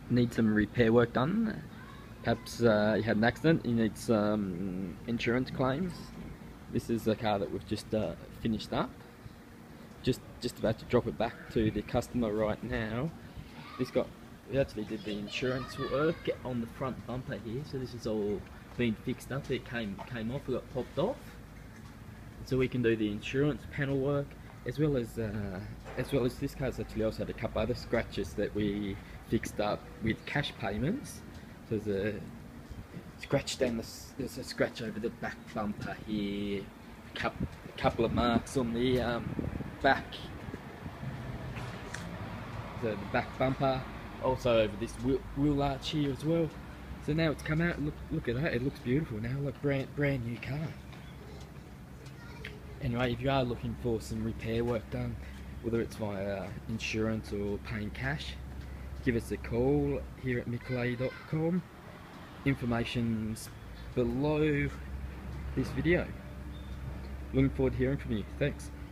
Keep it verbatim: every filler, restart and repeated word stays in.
need some repair work done. Perhaps uh, you had an accident, you need some insurance claims. This is the car that we've just uh, finished up. Just just about to drop it back to the customer right now. This got we actually did the insurance work on the front bumper here, so this is all been fixed up. It came came off, it got popped off. So we can do the insurance panel work as well as uh, as well as this car's actually also had a couple other scratches that we fixed up with cash payments. So there's a scratch down the there's a scratch over the back bumper here, a couple, a couple of marks on the um, back, the, the back bumper, also over this wheel, wheel arch here as well. So now it's come out. Look look at that. It looks beautiful now. Like brand brand new car. Anyway, if you are looking for some repair work done, whether it's via insurance or paying cash, give us a call here at Michelet dot com. Information's below this video. Looking forward to hearing from you. Thanks.